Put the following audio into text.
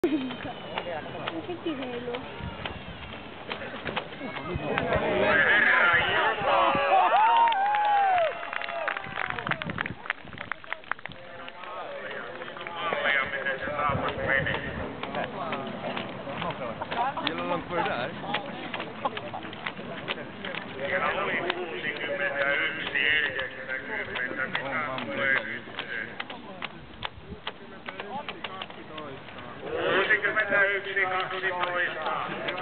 Mikä heilu? Hur långt var det där? Siellä oli 61 40 tulee 61 12.